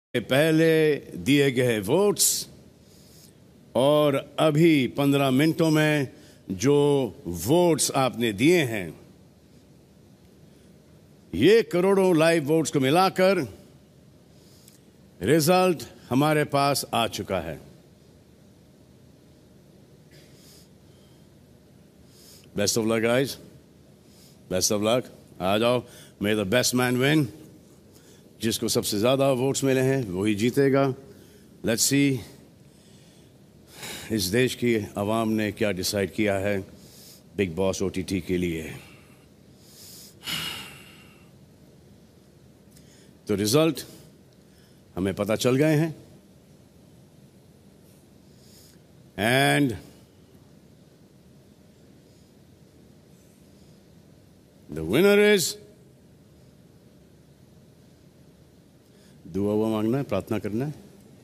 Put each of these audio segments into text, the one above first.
पहले दिए गए वोट्स और अभी 15 मिनटों में जो वोट्स आपने दिए हैं, ये करोड़ों लाइव वोट्स को मिलाकर रिजल्ट हमारे पास आ चुका है। Best of luck guys, best of luck. आ जाओ, may the best man win. जिसको सबसे ज्यादा वोट्स मिले हैं वही जीतेगा। लेट्स सी इस देश की आवाम ने क्या डिसाइड किया है बिग बॉस ओटीटी के लिए। तो रिजल्ट हमें पता चल गए हैं एंड द विनर इज, दुआ हुआ मांगना है, प्रार्थना करना है।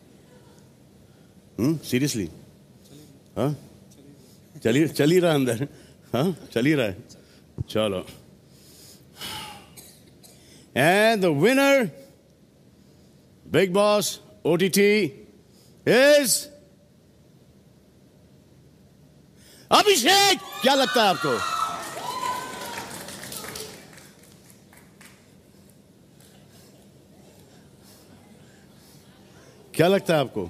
सीरियसली? हाँ, चल ही रहा अंदर। हाँ, चल ही रहा है। चलो, and the winner Bigg Boss OTT is Abhishek. क्या लगता है आपको? क्या लगता है आपको?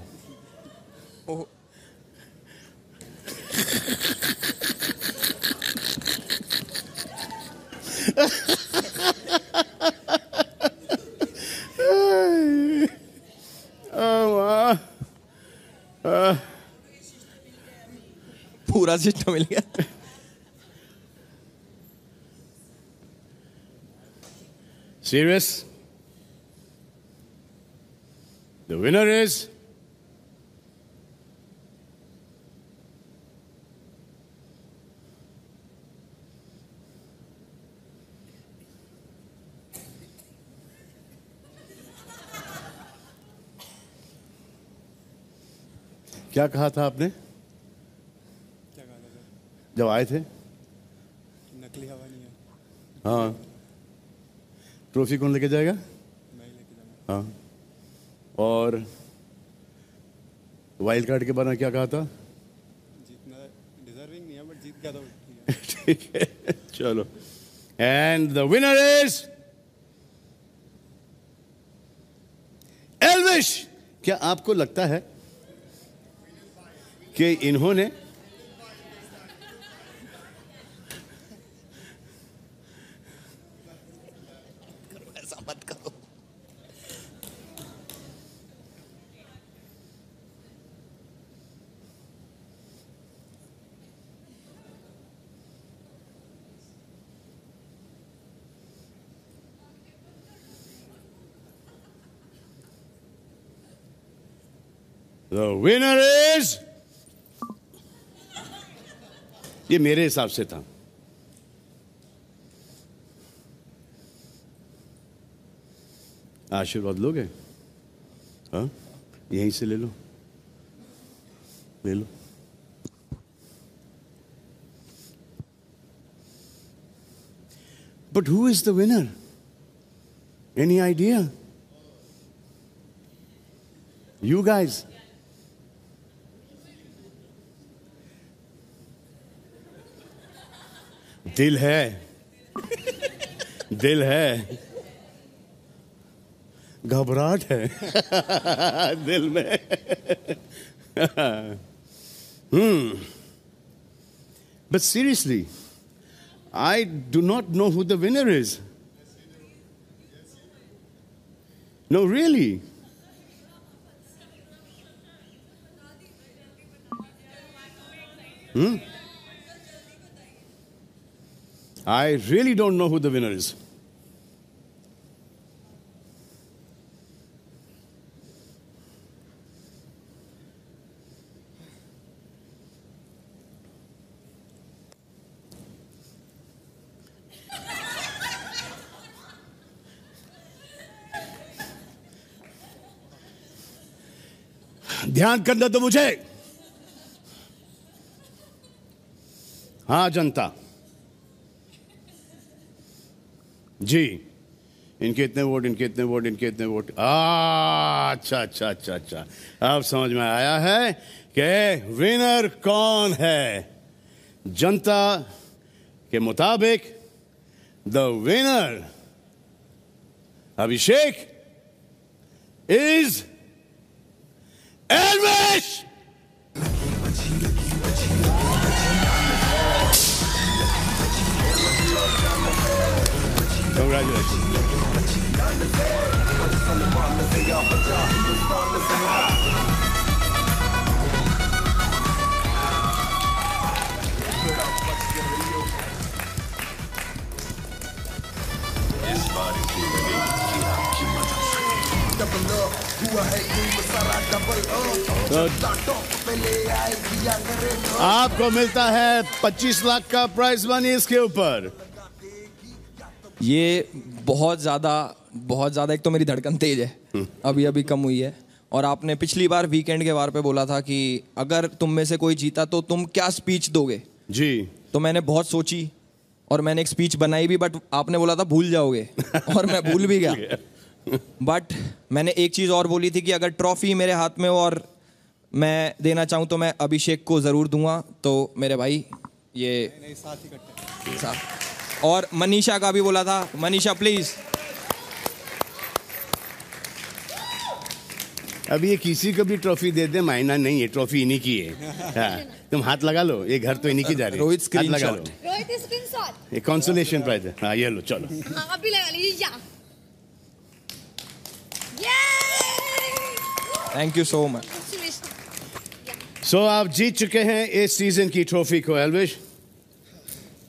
पूरा सिस्टम मिल गया। Serious? The winner is क्या कहा था आपने? क्या कहा था जब आए थे? नकली हवा नहीं है। हाँ, ट्रॉफी कौन लेके जाएगा? मैं ही लेके जाऊंगा। हाँ, और वाइल्ड कार्ड के बारे में क्या कहा था? जीतना डिजर्विंग नहीं है बट जीत गया तो ठीक है। ठीक है, चलो। And the winner is Elvish. क्या आपको लगता है कि इन्होंने ऐसा मत करो। द विनर इज, ये मेरे हिसाब से था। आशीर्वाद लोगे? हाँ, यहीं से ले लो, ले लो। But who is the winner? Any idea? You guys? दिल है, दिल है, घबराहट है दिल में। But seriously, I do not know who the winner is. No, really. I really don't know who the winner is. ध्यान करना तो मुझे। हाँ जनता जी, इनके इतने वोट, इनके इतने वोट, इनके इतने वोट। अच्छा अच्छा अच्छा अच्छा, अब समझ में आया है कि विनर कौन है। जनता के मुताबिक the winner Abhishek is Elvish. Congratulations. आपको मिलता है 25 लाख का प्राइज मनी इसके ऊपर। ये बहुत ज़्यादा एक तो मेरी धड़कन तेज है, अभी अभी कम हुई है। और आपने पिछली बार वीकेंड के वार पे बोला था कि अगर तुम में से कोई जीता तो तुम क्या स्पीच दोगे जी। तो मैंने बहुत सोची और मैंने एक स्पीच बनाई भी, बट आपने बोला था भूल जाओगे और मैं भूल भी गया। बट मैंने एक चीज़ और बोली थी कि अगर ट्रॉफी मेरे हाथ में हो और मैं देना चाहूँ तो मैं अभिषेक को ज़रूर दूंगा। तो मेरे भाई ये नहीं, साथ ही कट्टे साथ। और मनीषा का भी बोला था, मनीषा प्लीज़। अब ये किसी को भी ट्रॉफी दे दे, मायना नहीं है, ट्रॉफी इन्हीं की है। हाँ, तुम हाथ लगा लो, ये घर तो इन्हीं की जा रही है। रोहित हाथ लगा लो, स्क्रीनशॉट। रोहित स्क्रीनशॉट। ये कंसोलेशन प्राइज है। हाँ ये लो, चलो। हाँ अभी लगा लीजिए। Thank you so much. So आप जीत चुके हैं इस सीजन की ट्रॉफी को एल्विश।